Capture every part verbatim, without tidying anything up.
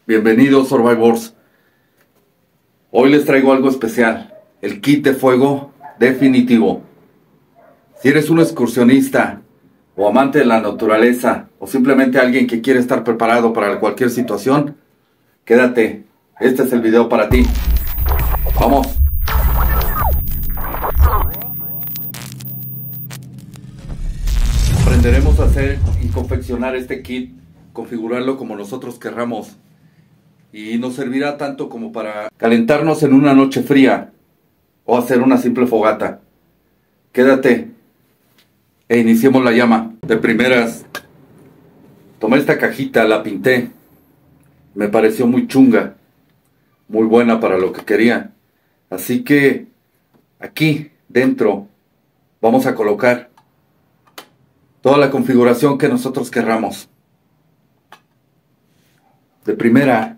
Bienvenidos Survivors. Hoy les traigo algo especial, el kit de fuego definitivo. Si eres un excursionista o amante de la naturaleza o simplemente alguien que quiere estar preparado para cualquier situación, quédate, este es el video para ti. Vamos. Aprenderemos a hacer y confeccionar este kit, configurarlo como nosotros querramos. Y nos servirá tanto como para calentarnos en una noche fría o hacer una simple fogata. Quédate e iniciemos la llama. De primeras, tomé esta cajita, la pinté. Me pareció muy chunga, muy buena para lo que quería. Así que aquí dentro vamos a colocar toda la configuración que nosotros querramos. De primera,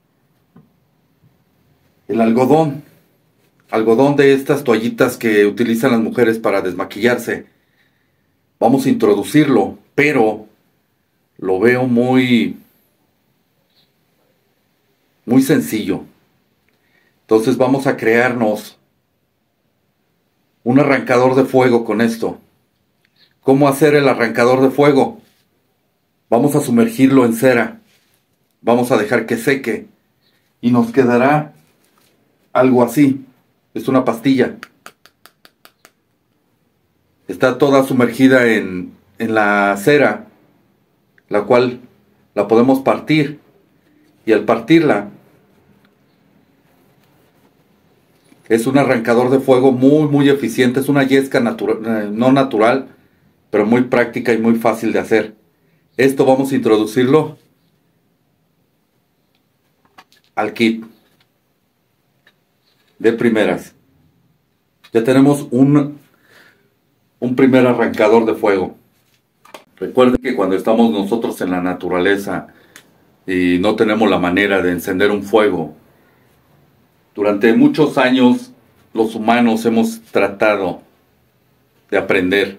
el algodón, algodón de estas toallitas que utilizan las mujeres para desmaquillarse. Vamos a introducirlo, pero lo veo muy, muy sencillo. Entonces vamos a crearnos un arrancador de fuego con esto. ¿Cómo hacer el arrancador de fuego? Vamos a sumergirlo en cera. Vamos a dejar que seque y nos quedará algo así. Es una pastilla. Está toda sumergida en, en la cera, la cual la podemos partir. Y al partirla, es un arrancador de fuego muy muy eficiente. Es una yesca natura, no natural, pero muy práctica y muy fácil de hacer. Esto vamos a introducirlo al kit. De primeras, ya tenemos un, un primer arrancador de fuego. Recuerden que cuando estamos nosotros en la naturaleza y no tenemos la manera de encender un fuego, durante muchos años los humanos hemos tratado de aprender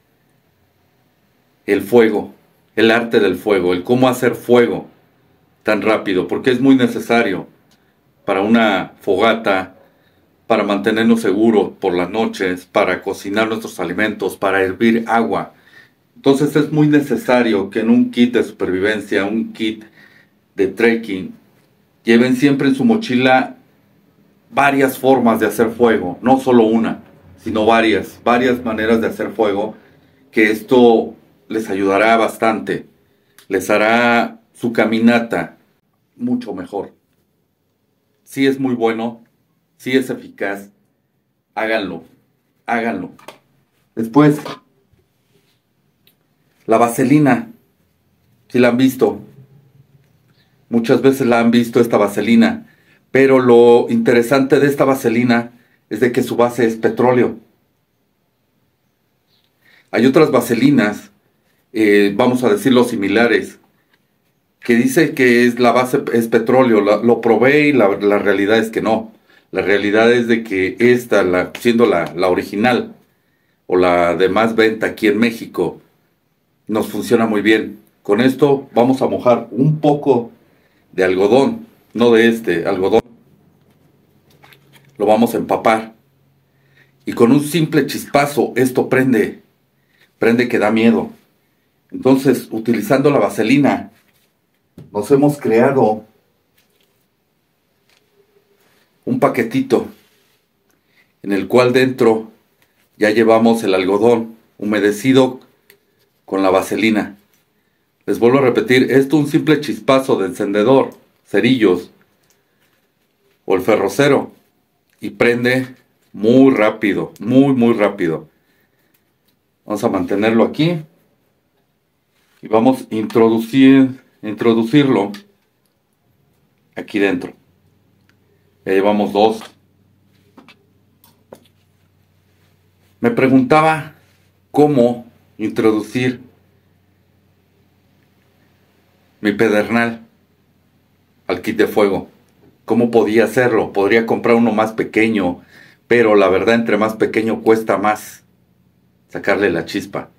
el fuego, el arte del fuego, el cómo hacer fuego tan rápido, porque es muy necesario para una fogata, para mantenernos seguros por las noches, para cocinar nuestros alimentos, para hervir agua. Entonces es muy necesario que en un kit de supervivencia, un kit de trekking, lleven siempre en su mochila varias formas de hacer fuego, no solo una, sino varias, varias maneras de hacer fuego, que esto les ayudará bastante, les hará su caminata mucho mejor. Sí es muy bueno, sí es eficaz, háganlo, háganlo. Después, la vaselina, si la han visto, muchas veces la han visto esta vaselina, pero lo interesante de esta vaselina es de que su base es petróleo. Hay otras vaselinas, eh, vamos a decirlo similares, que dice que es la base es petróleo. La, lo probé y la, la realidad es que no. La realidad es de que esta, la, siendo la, la original o la de más venta aquí en México, nos funciona muy bien. Con esto vamos a mojar un poco de algodón, no de este, algodón. Lo vamos a empapar. Y con un simple chispazo esto prende, prende que da miedo. Entonces, utilizando la vaselina, nos hemos creado un paquetito en el cual dentro ya llevamos el algodón humedecido con la vaselina. Les vuelvo a repetir, esto es un simple chispazo de encendedor, cerillos o el ferrocero y prende muy rápido, muy muy rápido. Vamos a mantenerlo aquí y vamos a introducir introducirlo aquí dentro. Ya llevamos dos. Me preguntaba cómo introducir mi pedernal al kit de fuego. ¿Cómo podía hacerlo? Podría comprar uno más pequeño, pero la verdad, entre más pequeño cuesta más sacarle la chispa.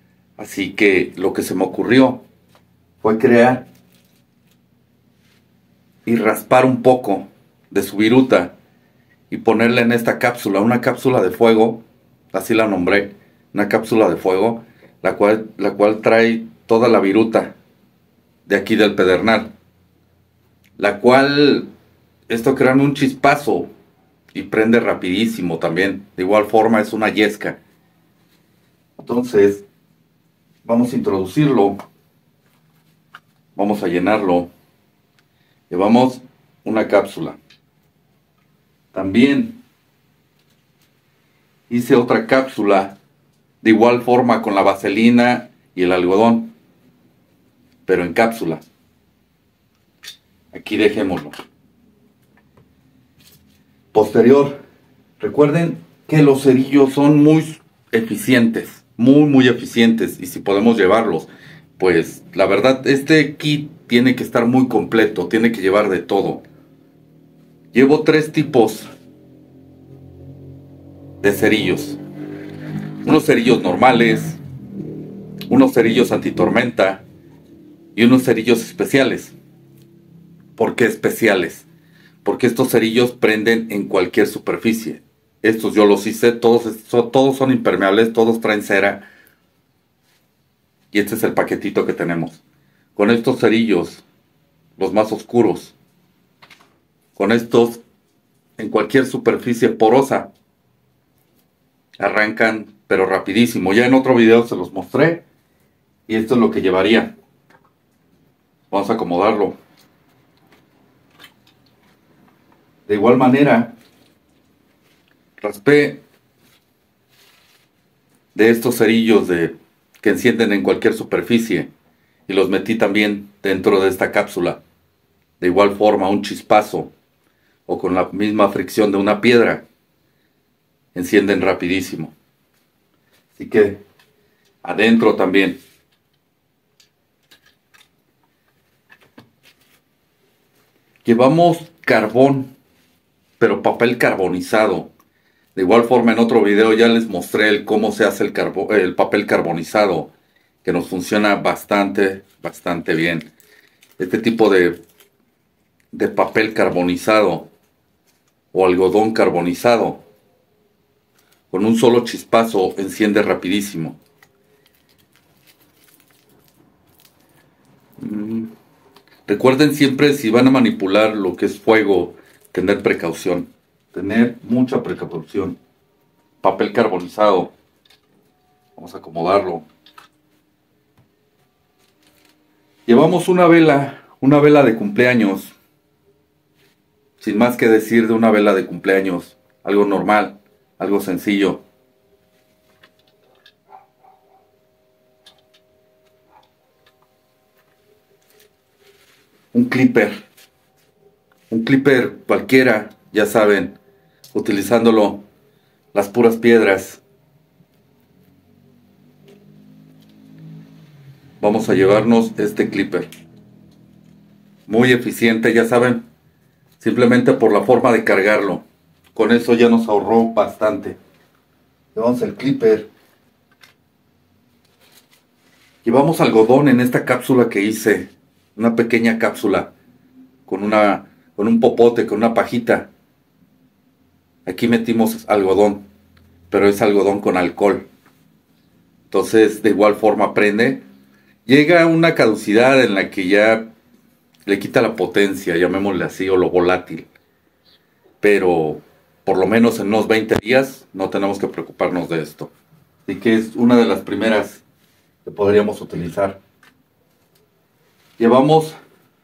Así que lo que se me ocurrió fue crear y raspar un poco de su viruta y ponerla en esta cápsula, una cápsula de fuego, así la nombré, una cápsula de fuego, la cual, la cual trae toda la viruta de aquí del pedernal, la cual esto crea un chispazo y prende rapidísimo también. De igual forma es una yesca. Entonces vamos a introducirlo, vamos a llenarlo. Llevamos una cápsula. También hice otra cápsula de igual forma con la vaselina y el algodón, pero en cápsula. Aquí dejémoslo. Posterior, recuerden que los cerillos son muy eficientes, muy muy eficientes, y si podemos llevarlos, pues la verdad este kit tiene que estar muy completo, tiene que llevar de todo. Llevo tres tipos de cerillos. Unos cerillos normales, unos cerillos antitormenta y unos cerillos especiales. ¿Por qué especiales? Porque estos cerillos prenden en cualquier superficie. Estos yo los hice, todos, todos son impermeables, todos traen cera. Y este es el paquetito que tenemos. Con estos cerillos, los más oscuros, con estos en cualquier superficie porosa, arrancan pero rapidísimo. Ya en otro video se los mostré y esto es lo que llevaría. Vamos a acomodarlo. De igual manera, raspé de estos cerillos de, que encienden en cualquier superficie y los metí también dentro de esta cápsula. De igual forma, un chispazo o con la misma fricción de una piedra encienden rapidísimo. Así que adentro también. Llevamos carbón, pero papel carbonizado. De igual forma en otro video ya les mostré el cómo se hace el, carbo, el papel carbonizado, que nos funciona bastante, bastante bien. Este tipo de, de papel carbonizado o algodón carbonizado, con un solo chispazo enciende rapidísimo. Mm. Recuerden siempre, si van a manipular lo que es fuego, tener precaución. Tener mucha precaución. Papel carbonizado. Vamos a acomodarlo. Llevamos una vela, una vela de cumpleaños. Sin más que decir de una vela de cumpleaños. Algo normal, algo sencillo. Un clipper. Un clipper cualquiera, ya saben, utilizándolo las puras piedras. Vamos a llevarnos este clipper. Muy eficiente, ya saben, simplemente por la forma de cargarlo. Con eso ya nos ahorró bastante. Llevamos el clipper. Llevamos algodón en esta cápsula que hice. Una pequeña cápsula con, una, con un popote, con una pajita. Aquí metimos algodón, pero es algodón con alcohol. Entonces de igual forma prende. Llega a una caducidad en la que ya le quita la potencia, llamémosle así, o lo volátil. Pero por lo menos en unos veinte días no tenemos que preocuparnos de esto. Así que es una de las primeras que podríamos utilizar. Llevamos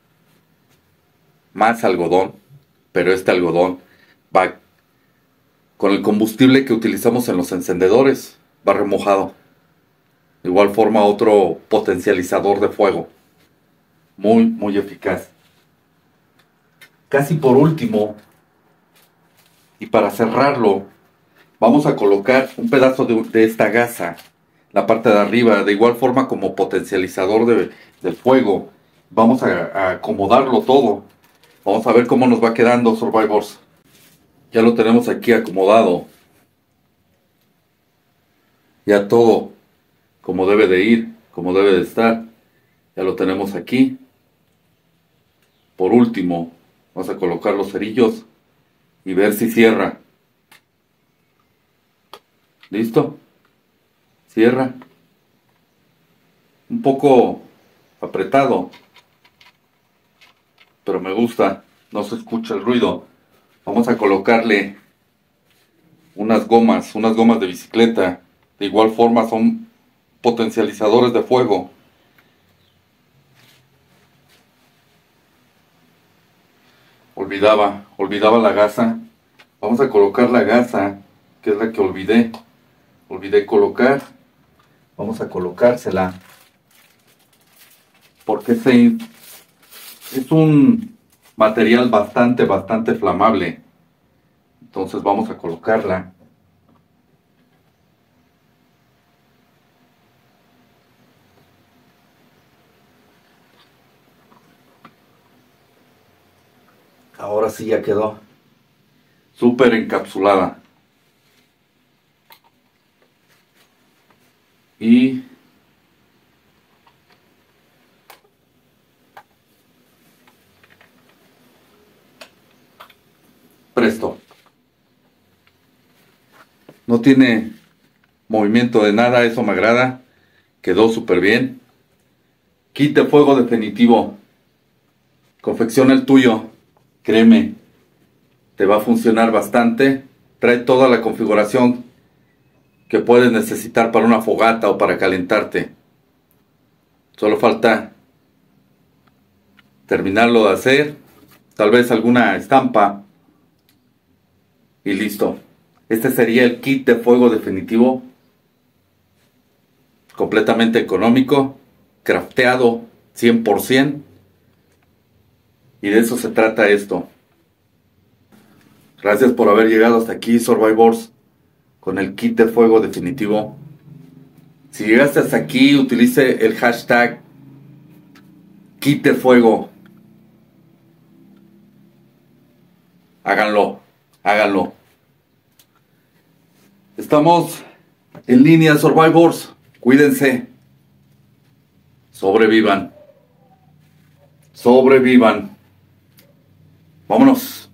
más algodón, pero este algodón va con el combustible que utilizamos en los encendedores, va remojado. De igual forma otro potencializador de fuego, muy muy eficaz. Casi por último, y para cerrarlo, vamos a colocar un pedazo de, de esta gasa, la parte de arriba, de igual forma como potencializador de, del fuego. Vamos a, a acomodarlo todo. Vamos a ver cómo nos va quedando, Survivors. Ya lo tenemos aquí acomodado. Ya todo como debe de ir, como debe de estar. Ya lo tenemos aquí. Por último, Vamos a colocar los cerillos y ver si cierra. ¿Listo? Cierra. Un poco apretado, pero me gusta. No se escucha el ruido. Vamos a colocarle unas gomas, unas gomas de bicicleta. De igual forma son potencializadores de fuego. Olvidaba, olvidaba la gasa. Vamos a colocar la gasa, que es la que olvidé. Olvidé colocar. Vamos a colocársela. Porque se, es un material bastante, bastante flamable. Entonces vamos a colocarla. Ahora sí ya quedó súper encapsulada. Y presto. No tiene movimiento de nada, eso me agrada. Quedó súper bien. Kit de fuego definitivo. Confecciona el tuyo. Créeme, te va a funcionar bastante. Trae toda la configuración que puedes necesitar para una fogata o para calentarte. Solo falta terminarlo de hacer. Tal vez alguna estampa. Y listo. Este sería el kit de fuego definitivo. Completamente económico. Crafteado cien por ciento. Y de eso se trata esto. Gracias por haber llegado hasta aquí, Survivors, con el kit de fuego definitivo. Si llegaste hasta aquí, utilice el hashtag kit de fuego. Háganlo, háganlo. Estamos en línea, Survivors. Cuídense. Sobrevivan. Sobrevivan. Vámonos.